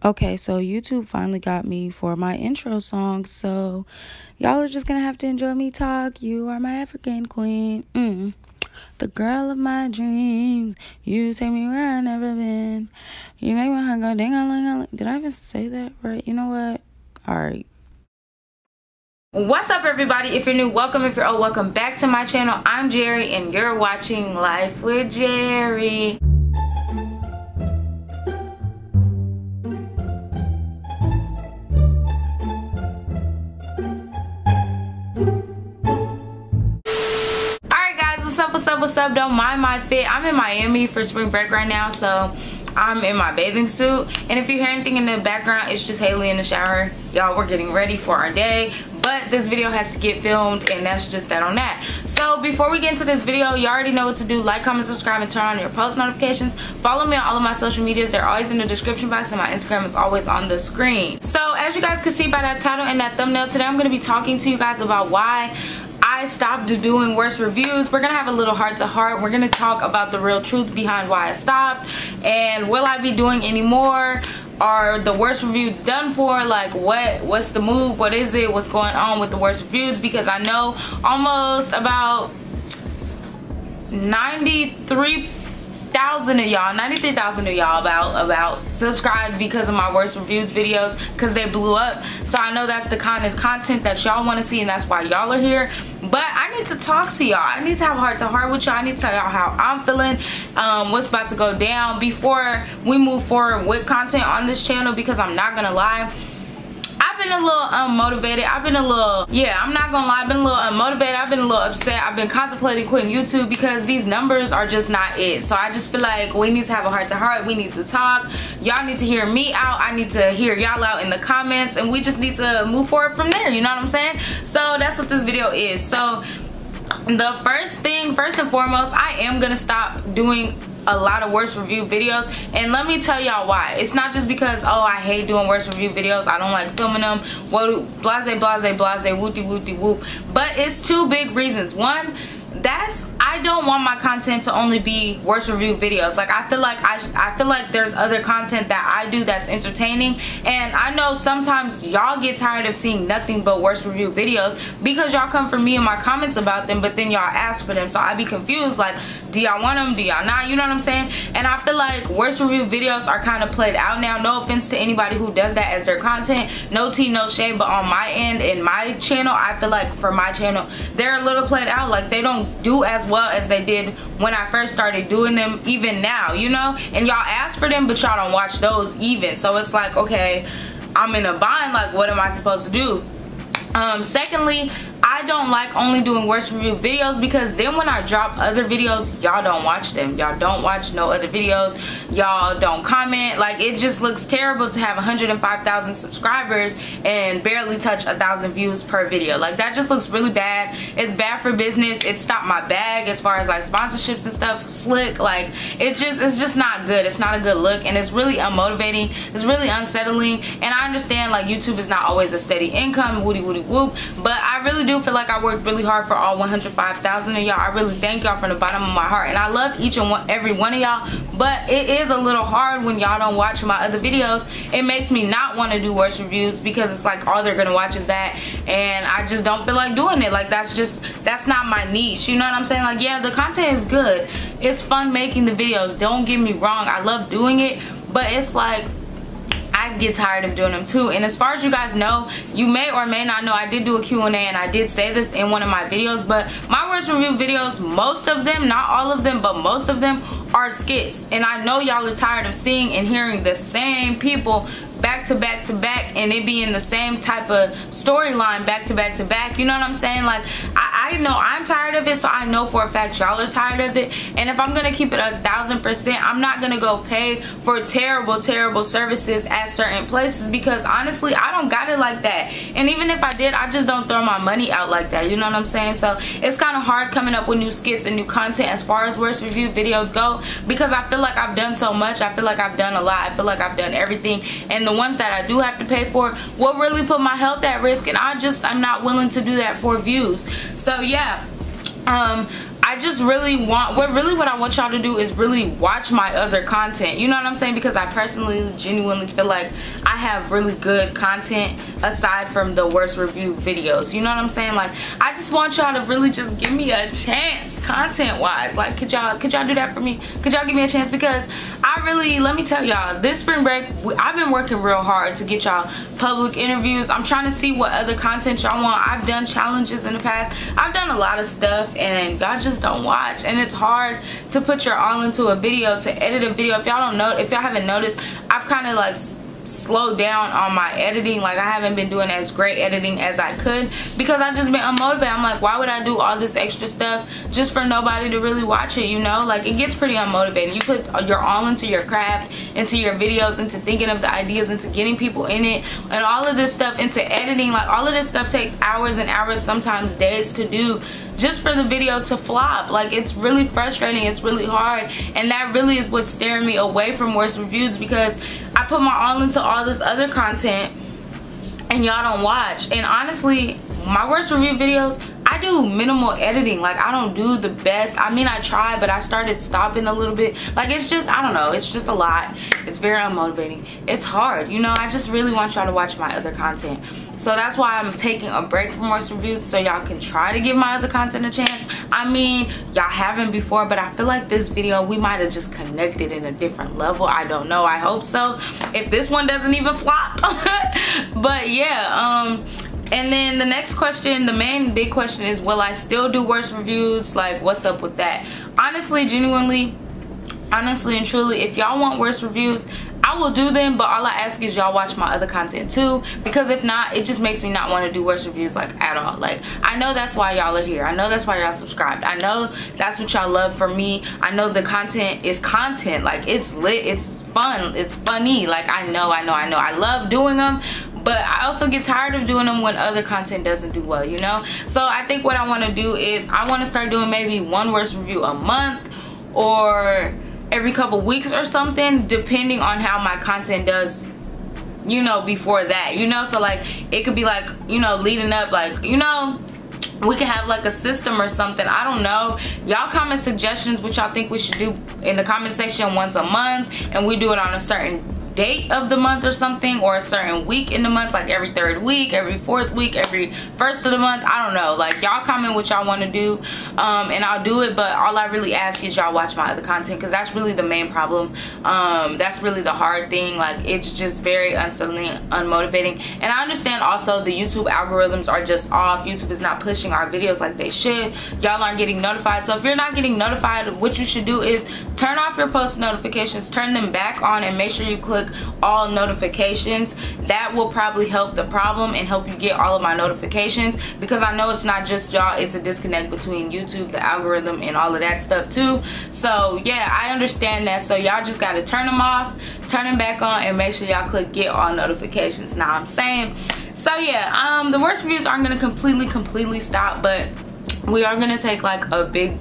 Okay, so YouTube finally got me for my intro song, so y'all are just gonna have to enjoy me talk. You are my African queen, the girl of my dreams. You take me where I never been. You make my heart go ding-a-ling-a-ling. Did I even say that right? You know what? Alright. What's up, everybody? If you're new, welcome. If you're old, welcome back to my channel. I'm Jerry, and you're watching Life with Jerry. What's up? Don't mind my fit. I'm in Miami for spring break right now, so I'm in my bathing suit, and if you hear anything in the background, it's just Haley in the shower. Y'all, we're getting ready for our day, but this video has to get filmed, and that's just that on that. So before we get into this video, you already know what to do. Like, comment, subscribe, and turn on your post notifications. Follow me on all of my social medias. They're always in the description box, and my Instagram is always on the screen. So as you guys can see by that title and that thumbnail, today I'm going to be talking to you guys about why I stopped doing worst reviews. We're gonna have a little heart to heart. We're gonna talk about the real truth behind why I stopped, and will I be doing any more? Are the worst reviews done for? Like, what's the move? What is it? What's going on with the worst reviews? Because I know almost about 93,000 of y'all, 93,000 of y'all about subscribed because of my worst reviews videos, because they blew up. So I know that's the kind of content that y'all want to see, and that's why y'all are here. But I need to talk to y'all. I need to have a heart to heart with y'all. I need to tell y'all how I'm feeling, what's about to go down before we move forward with content on this channel, because I'm not gonna lie, I've been a little unmotivated. I've been a little, I'm not gonna lie, I've been a little unmotivated. I've been a little upset. I've been contemplating quitting YouTube because these numbers are just not it. So I just feel like we need to have a heart to heart. We need to talk. Y'all need to hear me out. I need to hear y'all out in the comments, and we just need to move forward from there. You know what I'm saying? So that's what this video is. So the first and foremost, I am gonna stop doing a lot of worst review videos, and let me tell y'all why. It's not just because, oh, I hate doing worst review videos, I don't like filming them, blase blase blase, wooty wooty whoop, but it's two big reasons. One, I don't want my content to only be worst review videos. Like, I feel like there's other content that I do that's entertaining, and I know sometimes y'all get tired of seeing nothing but worst review videos because y'all come for me in my comments about them, but then y'all ask for them. So I be confused, like, do y'all want them, do y'all not? You know what I'm saying? And I feel like worst review videos are kind of played out now. No offense to anybody who does that as their content, no tea, no shade, but on my end, in my channel, I feel like for my channel, they're a little played out. Like, they don't do as well as they did when I first started doing them, even now, you know? And y'all ask for them, but y'all don't watch those even. So it's like, okay, I'm in a bind. Like, what am I supposed to do? Secondly, I don't like only doing worst review videos, because then when I drop other videos, y'all don't watch them. Y'all don't watch no other videos. Y'all don't comment. Like, it just looks terrible to have 105,000 subscribers and barely touch 1,000 views per video. Like, that just looks really bad. It's bad for business. It stopped my bag as far as like sponsorships and stuff. Slick. Like, it's just not good. It's not a good look, and it's really unmotivating. It's really unsettling. And I understand, like, YouTube is not always a steady income, woody woody whoop, but I really do feel like I worked really hard for all 105,000 of y'all. I really thank y'all from the bottom of my heart, and I love each and every one of y'all, but it is a little hard when y'all don't watch my other videos. It makes me not want to do worst reviews, because it's like all they're gonna watch is that, and I just don't feel like doing it. Like, that's not my niche, you know what I'm saying? Like, yeah, the content is good, it's fun making the videos, don't get me wrong, I love doing it, but it's like I get tired of doing them too. And as far as you guys know, you may or may not know, I did do a Q&A, and I did say this in one of my videos, but my worst review videos, most of them, not all of them, but most of them are skits. And I know y'all are tired of seeing and hearing the same people back to back to back, and it being the same type of storyline back to back to back. You know what I'm saying? Like, I know I'm tired of it, so I know for a fact y'all are tired of it. And if I'm gonna keep it 1,000%, I'm not gonna go pay for terrible services at certain places, because honestly, I don't got it like that. And even if I did, I just don't throw my money out like that. You know what I'm saying? So it's kind of hard coming up with new skits and new content as far as worst review videos go, because I feel like I've done so much. I feel like I've done a lot. I feel like I've done everything, and the ones that I do have to pay for will really put my health at risk, and I'm not willing to do that for views. So yeah, I I just really want, what I want y'all to do is really watch my other content. You know what I'm saying? Because I personally, genuinely feel like I have really good content aside from the worst review videos. You know what I'm saying? Like, I just want y'all to really just give me a chance content wise. Like, could y'all do that for me? Could y'all give me a chance? Because I really, let me tell y'all, this spring break, I've been working real hard to get y'all public interviews. I'm trying to see what other content y'all want. I've done challenges in the past. I've done a lot of stuff and y'all just don't watch, and it's hard to put your all into a video, to edit a video. If y'all don't know, if y'all haven't noticed, I've kind of like slowed down on my editing. Like, I haven't been doing as great editing as I could because I've just been unmotivated. I'm like, why would I do all this extra stuff just for nobody to really watch it, you know? Like, it gets pretty unmotivating. You put your all into your craft, into your videos, into thinking of the ideas, into getting people in it, and all of this stuff into editing. Like, all of this stuff takes hours and hours, sometimes days to do, just for the video to flop. Like, it's really frustrating, it's really hard, and that really is what's steering me away from worst reviews, because I put my all into all this other content and y'all don't watch. And honestly, my worst review videos, I do minimal editing. Like, I don't do the best. I mean, I try, but I started stopping a little bit. Like, it's just, I don't know, it's just a lot. It's very unmotivating. It's hard, you know? I just really want y'all to watch my other content. So that's why I'm taking a break from worst reviews, so y'all can try to give my other content a chance. I mean, y'all haven't before, but I feel like this video, we might have just connected in a different level. I don't know, I hope so, if this one doesn't even flop. But yeah, and then the next question, the main big question is, will I still do worst reviews? Like, what's up with that? Honestly, genuinely, honestly and truly, if y'all want worst reviews, I will do them, but all I ask is y'all watch my other content too, because if not, it just makes me not want to do worst reviews, like, at all. Like, I know that's why y'all are here. I know that's why y'all subscribed. I know that's what y'all love from me. I know the content is content. Like, it's lit, it's fun, it's funny. Like, I know. I love doing them, but I also get tired of doing them when other content doesn't do well, you know? So I think what I want to do is, I want to start doing maybe one worst review a month, or every couple weeks or something, depending on how my content does, you know, before that, you know? So like, it could be like, you know, leading up, like, you know, we can have like a system or something. I don't know. Y'all comment suggestions what y'all think we should do in the comment section once a month, and we do it on a certain date of the month or something, or a certain week in the month, like every third week, every fourth week, every first of the month. I don't know. Like, y'all comment what y'all want to do, and I'll do it. But all I really ask is y'all watch my other content, because that's really the main problem. That's really the hard thing. Like, it's just very unsettling, unmotivating. And I understand also the YouTube algorithms are just off. YouTube is not pushing our videos like they should. Y'all aren't getting notified. So if you're not getting notified, what you should do is turn off your post notifications, turn them back on, and make sure you click all notifications. That will probably help the problem and help you get all of my notifications, because I know it's not just y'all, it's a disconnect between YouTube, the algorithm, and all of that stuff too. So yeah, I understand that. So y'all just got to turn them off, turn them back on, and make sure y'all click get all notifications. Now I'm saying, so yeah, the worst reviews aren't gonna completely stop, but we are gonna take like a big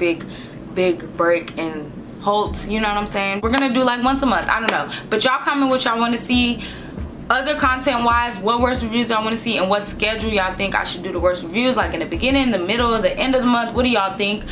break and halt, you know what I'm saying? We're gonna do like once a month, I don't know, but y'all comment what y'all want to see other content wise, what worst reviews y'all want to see, and what schedule y'all think I should do the worst reviews, like in the beginning, the middle, the end of the month. What do y'all think?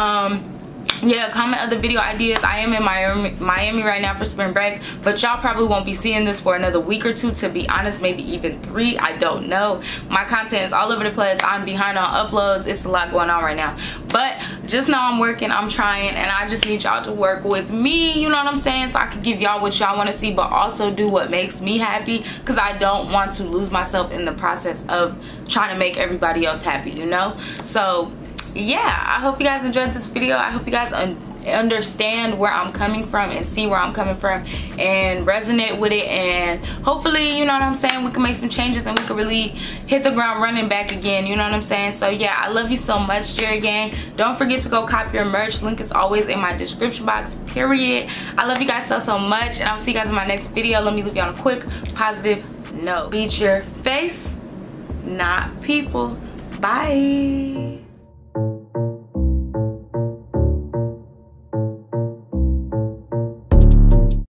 Yeah, comment other video ideas. I am in Miami right now for spring break, but y'all probably won't be seeing this for another week or two, to be honest, maybe even 3. I don't know. My content is all over the place. I'm behind on uploads. It's a lot going on right now, but just know I'm working, I'm trying, and I just need y'all to work with me, you know what I'm saying, so I can give y'all what y'all want to see, but also do what makes me happy, because I don't want to lose myself in the process of trying to make everybody else happy, you know? So yeah, I hope you guys enjoyed this video. I hope you guys understand where I'm coming from and see where I'm coming from and resonate with it, and hopefully, you know what I'm saying, we can make some changes and we can really hit the ground running back again, you know what I'm saying? So yeah, I love you so much, Jerry Gang. Don't forget to go cop your merch. Link is always in my description box, period. I love you guys so much, and I'll see you guys in my next video. Let me leave you on a quick positive note. Beat your face, not people. Bye.